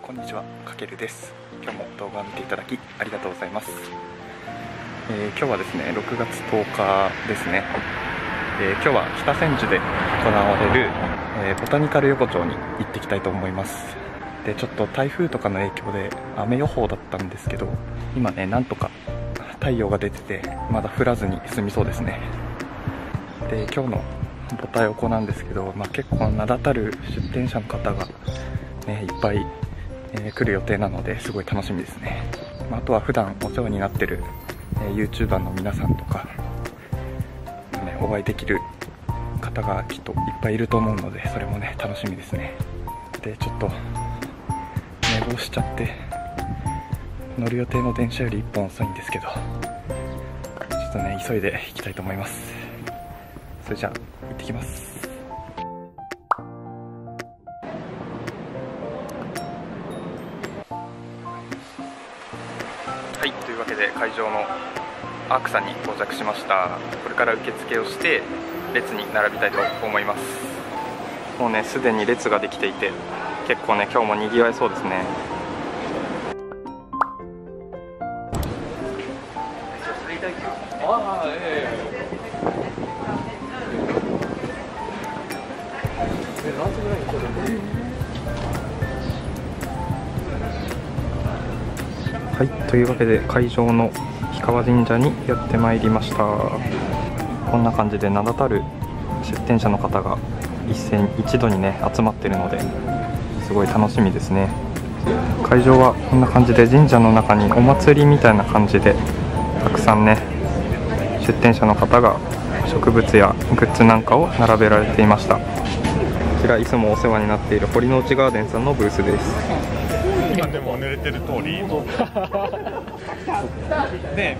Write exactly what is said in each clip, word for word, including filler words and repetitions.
こんにちは、かけるです。今日も動画を見ていただきありがとうございます。えー、今日はですねろくがつとおかですね。えー、今日は北千住で行われる、えー、ボタニカル横丁に行ってきたいと思います。でちょっと台風とかの影響で雨予報だったんですけど、今ねなんとか太陽が出ててまだ降らずに済みそうですね。で今日のボタ横なんですけど、まあ、結構名だたる出店者の方が、ね、いっぱい、えー、来る予定なのですごい楽しみですね。まあ、あとは普段お世話になってる、えー、YouTuber の皆さんとか、ね、お会いできる方がきっといっぱいいると思うので、それもね楽しみですね。でちょっと寝坊しちゃって乗る予定の電車よりいっぽん遅いんですけど、ちょっとね急いで行きたいと思います。それじゃあ行ってきます。はい、というわけで会場のアークさんに到着しました。これから受付をして列に並びたいと思います。もうねすでに列ができていて、結構ね今日も賑わいそうですね。ああ、ええはい、というわけで会場の氷川神社にやってまいりました。こんな感じで名だたる出店者の方が一斉に一度にね集まってるのですごい楽しみですね。会場はこんな感じで神社の中にお祭りみたいな感じでたくさんね出店者の方が植物やグッズなんかを並べられていました。こちらいつもお世話になっている堀之内ガーデンさんのブースです。 今でも濡れてる通りで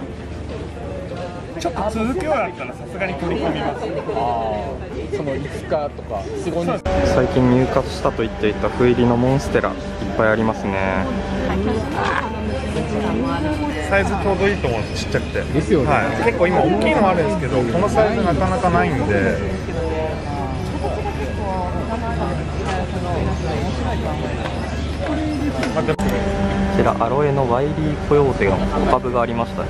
ちょっと続くようだったらさすがに取り込みます。 そのいつかとかすごい最近入荷したと言っていた斑入りのモンステラいっぱいありますね。 サイズちょうどいいと思うんです、ちっちゃくてですよね、 はい、結構今大きいのもあるんですけど、このサイズなかなかないんで、まあ、でもこちらアロエのワイリーコヨーテの小株がありましたね。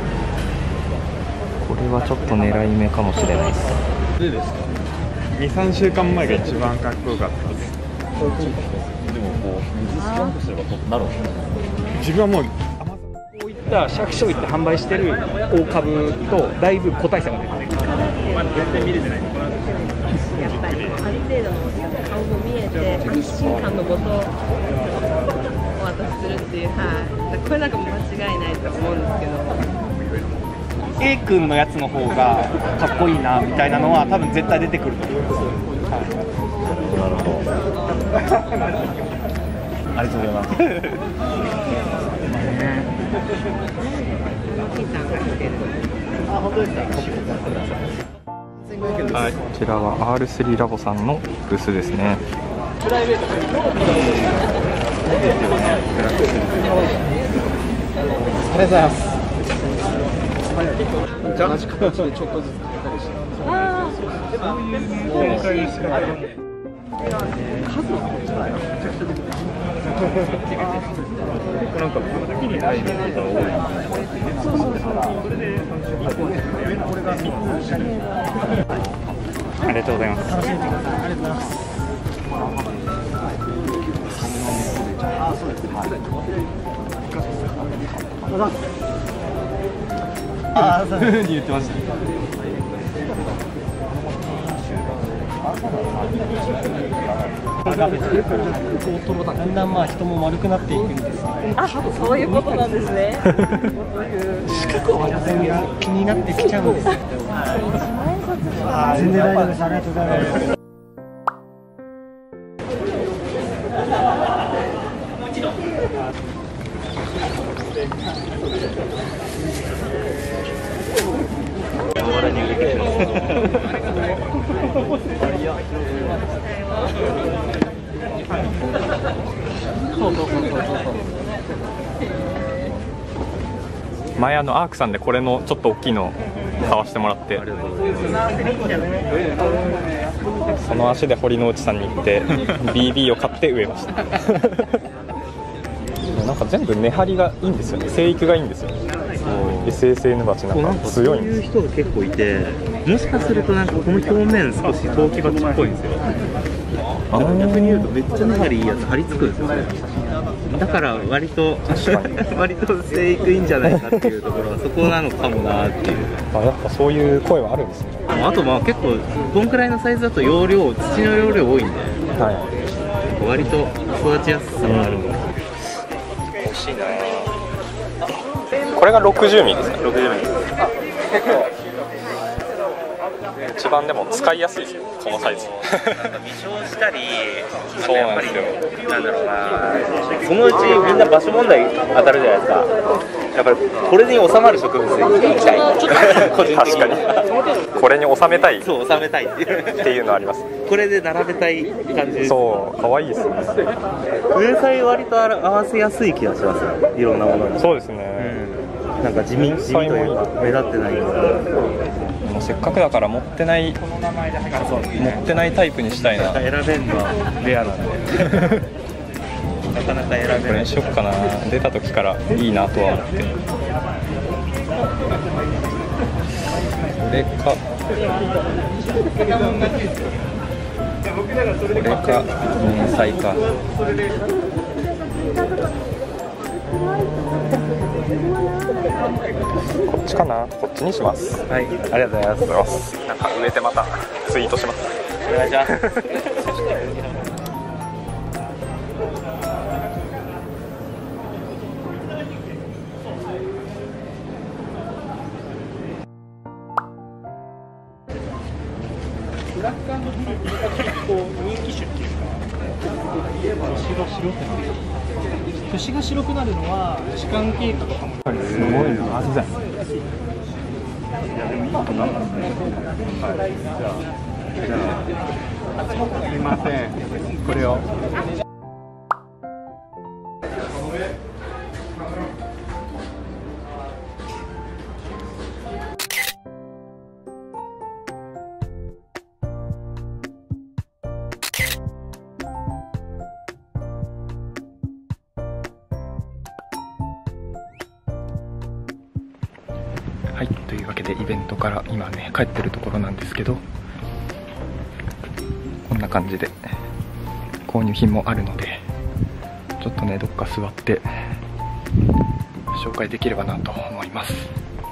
これはちょっと狙い目かもしれないです。 いいですか。にさんしゅうかんまえが一番かっこよかったです。 でもこう水スキャンとすればなるんですね。 自分はもうこういったシャークショイって販売してる大株とだいぶ個体差が出てる。全然見れてない。 やっぱりある程度の顔も見えて安心感のもとお渡しするっていう、はい、これなんかも間違いないと思うんですけど、 A 君のやつの方がかっこいいなみたいなのは多分絶対出てくると思います。はい、 なるほど。ありがとうございます。あ、本当ですか。 はい、こちらは アールスリー ラボさんのブースですね。 プライベートで。ありがとうございます。同じ形でちょっとずつ変えたりして。ああ、そういう展開の仕方なんで。数はこっちだよ。めちゃくちゃ出てくる。 なんか武器にないのが多い。そうそうそう。それでこれがみっつ。 ありがとうございます。 楽しんでください。ありがとうございます。あ、そうですね。ああ、そういう風に言ってました。だんだんまあ人も丸くなっていくんです。 あ、そういうことなんですね。 四角は全然気になってきちゃうんですよ。あ、全然大丈夫です。ありがとうございます。 前あのアークさんでこれのちょっと大きいの買わしてもらって、その足で堀之内さんに行って ビービー を買って植えました。 なんか全部根張りがいいんですよね。生育がいいんですよ。エスエスエヌ バチなんか強いんです。 そういう人が結構いて、もしかするとなんかこの表面少し陶器鉢っぽいんですよ。だから逆に言うとめっちゃ根張りいいやつ張り付くんですよね。だから割と割と生育いいんじゃないかっていうところはそこなのかもなっていう。 あ、やっぱそういう声はあるんですね。 あとまあ結構こんくらいのサイズだと容量、土の容量多いんで、 はい、 割と育ちやすさがあるので、 美味しいな。これがろくじゅうミリですか？ろくじゅうミリ。一番でも使いやすいですよ、このサイズ。 なんか微小したり、 そうなんですよ。 なんだろうな、そのうちみんな場所問題当たるじゃないですか。やっぱりこれに収まる植物に行きたい。個人的に。確かに。これに収めたい。 そう、収めたいっていうっていうのあります。 これで並べたい感じです。 そう、可愛いですよね。 植栽割と合わせやすい気がしますよ。いろんなものに。 そうですね。 うん、なんか地味地味というか目立ってないような。 もうせっかくだから持ってない持ってないタイプにしたいな。 選べるのはレアなんでなかなか選べない。 これにしよっかな。出た時からいいなとは思って。これかこれか明細か。こっちかな。こっちにします。はい、ありがとうございます。なんか植えてまたツイートします。 お願いします。 ブラック&ピンクが結構人気種っていうか、星が白くなる。星が白くなるのは時間経過とかも。 すごいな。あ、すいません。 すみません。これを。 はい、というわけでイベントから今ね帰ってるところなんですけど、こんな感じで購入品もあるので、ちょっとねどっか座って紹介できればなと思います。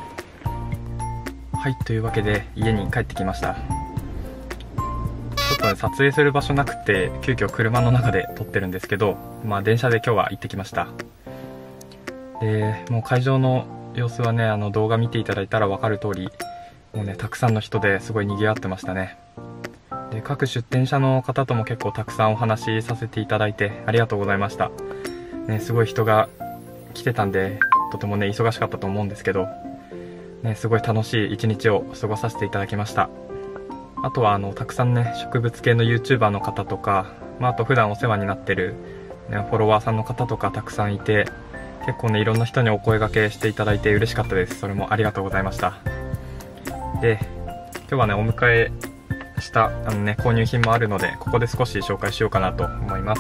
はい、というわけで家に帰ってきました。ちょっとね撮影する場所なくて急遽車の中で撮ってるんですけど、まあ電車で今日は行ってきました。でもう会場の様子はね、あの動画見ていただいたら分かる通り、もうねたくさんの人ですごい賑わってましたね。で各出店者の方とも結構たくさんお話しさせていただいてありがとうございました、ね、すごい人が来てたんでとてもね忙しかったと思うんですけど、ね、すごい楽しい一日を過ごさせていただきました。あとはあのたくさんね植物系の YouTuber の方とか、まあ、あと普段お世話になってる、ね、フォロワーさんの方とかたくさんいて、結構ねいろんな人にお声掛けしていただいて嬉しかったです。それもありがとうございました。で今日はねお迎えしたあの、ね、購入品もあるので、ここで少し紹介しようかなと思います。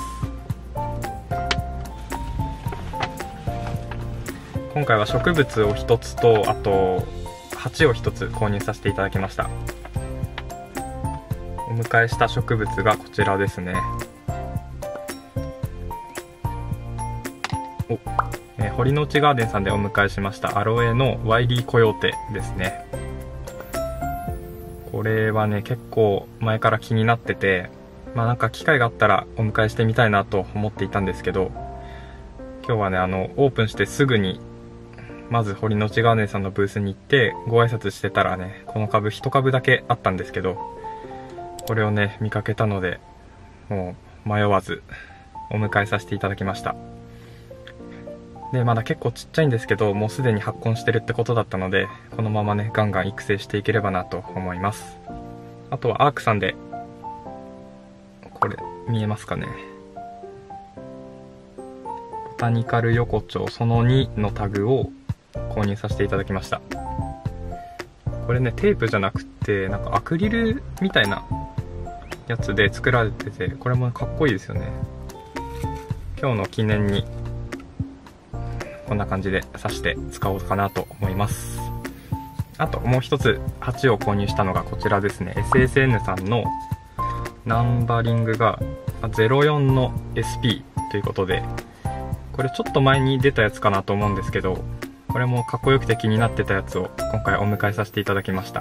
今回は植物をひとつと、あと鉢をひとつ購入させていただきました。お迎えした植物がこちらですね。おえー、堀之内ガーデンさんでお迎えしましたアロエのワイリーコヨーテですね。これはね結構前から気になってて、まあなんか機会があったらお迎えしてみたいなと思っていたんですけど、今日はねあのオープンしてすぐにまず堀之内ガーデンさんのブースに行ってご挨拶してたらね、この株いち株だけあったんですけど、これをね見かけたのでもう迷わずお迎えさせていただきました。でまだ結構ちっちゃいんですけど、もうすでに発根してるってことだったので、このままねガンガン育成していければなと思います。あとはアークさんでこれ見えますかね、ボタニカル横丁そのにのタグを購入させていただきました。これねテープじゃなくてなんかアクリルみたいなやつで作られてて、これもかっこいいですよね。今日の記念にこんな感じで挿して使おうかなと思います。あともう一つ鉢を購入したのがこちらですね。 エスエスエヌ さんのナンバリングがゼロよんの エスピー ということで、これちょっと前に出たやつかなと思うんですけど、これもかっこよくて気になってたやつを今回お迎えさせていただきました。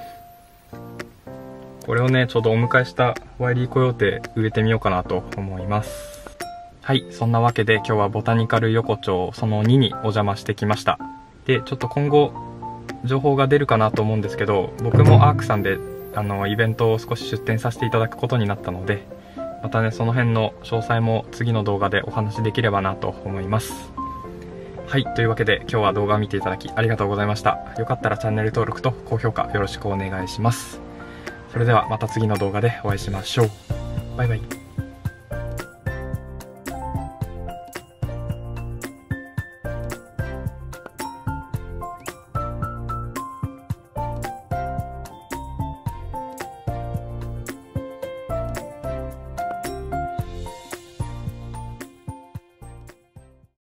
これをね、ちょうどお迎えしたワイリーコヨーテ植えてみようかなと思います。はい、そんなわけで今日はボタニカル横丁そのににお邪魔してきました。で、ちょっと今後情報が出るかなと思うんですけど、僕もアークさんであのイベントを少し出展させていただくことになったので、またね、その辺の詳細も次の動画でお話しできればなと思います。はい、というわけで今日は動画を見ていただきありがとうございました。よかったらチャンネル登録と高評価よろしくお願いします。それではまた次の動画でお会いしましょう。バイバイ。